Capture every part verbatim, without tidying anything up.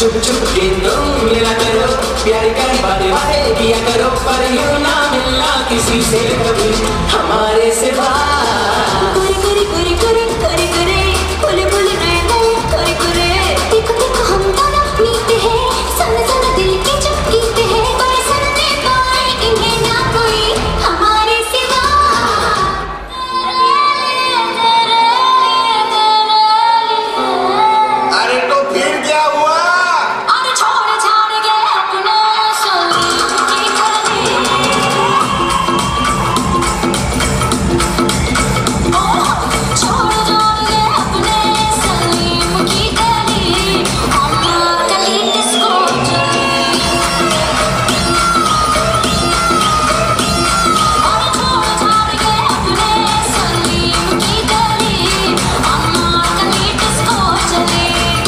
छुप छुप के तुम मिला करो, प्यार कर बारे बारे किया करो, पर यूं ना मिलना किसी से कभी हमारे सिवा। करे करे करे करे करे करे बोले बोले नए नए करे करे, देखो देखो हम दोनों मीते हैं, सन सन दिल के चुपकीते हैं, कोई सुनने को आए इन्हें ना कोई हमारे सिवा। अरे तो फिर क्या हुआ? अरे छोड़ छाड़ के अपना सलीम की गली, ओ छोड़ छोड़ के अपने सलीम की गली, अम्मा गली डिस्को चली। अरे छोड़ छाड़ के अपने सलीम की गली, अम्मा गली डिस्को चली।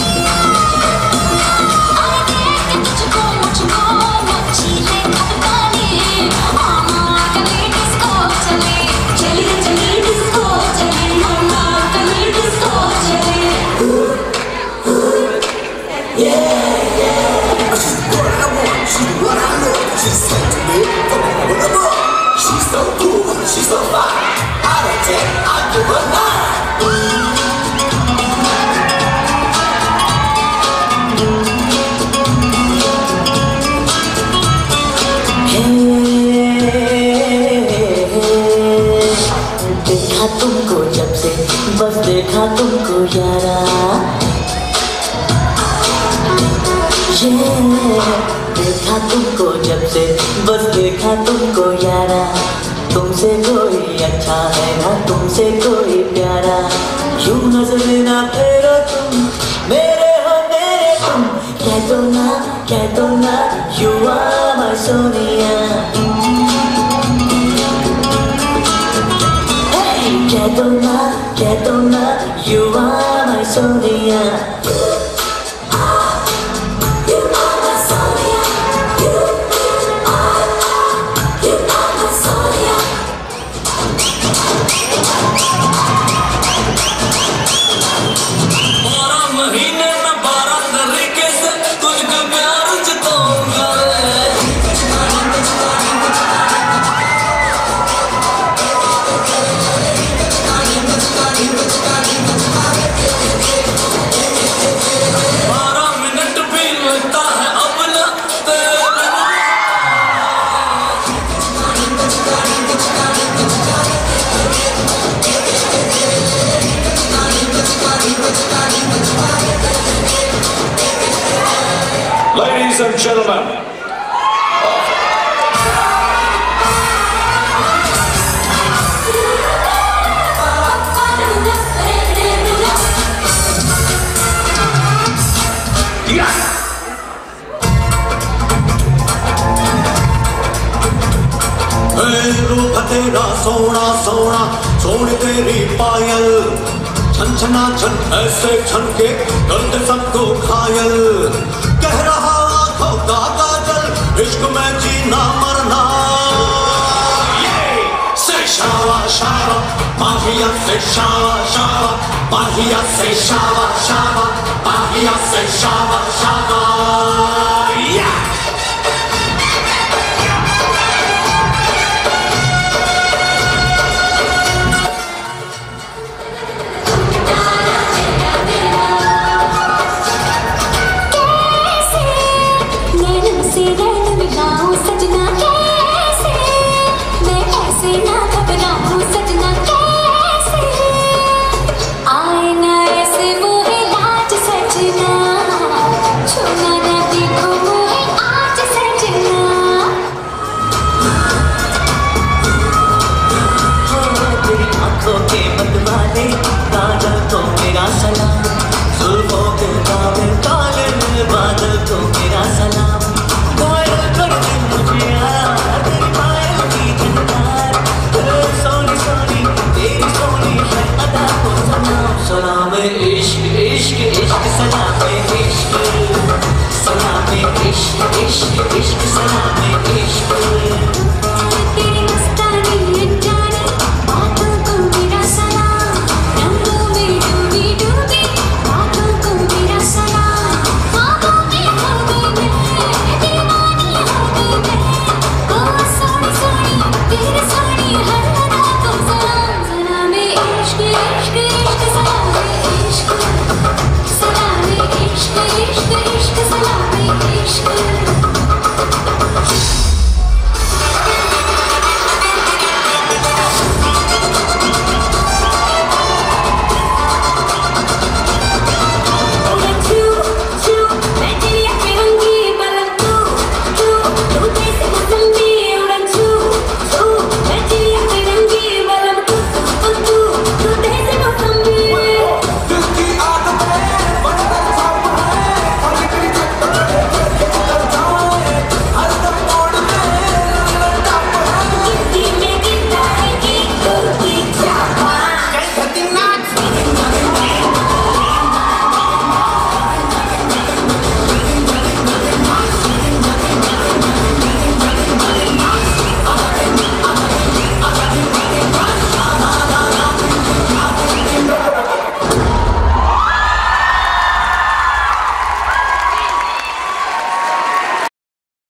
अरे देख के तुझको मुझको मचीले खटकाली, अम्मा गली डिस्को चली। चली चली डिस्को चली, अम्मा गली डिस्को चली। She's so cool, she's so fine. Out of ten, I give her nine. देखा तुमको जब से, बस देखा तुमको यारा, ये देखा तुमको जब से, बस देखा तुमको यारा, तुमसे कोई अच्छा है ना तुमसे कोई प्यारा, यूं नजर ना फेरो तुम, मेरे हो मेरे तुम, कह दो ना कह दो ना यू आर माय सोनिया, कह दो ना कह दो ना you are my Sonia. Ladies and gentlemen, रूप तेरा सोना सोना, सोन तेरी पायल, छन छना छन ऐसे छन के करते सबको घायल, कह रहा आंखों का काजल इश्क में जीना मरना, से शावा शावा माहिया से शावा शावा, माहिया से शावा शावा, माहिया से शावा शावा।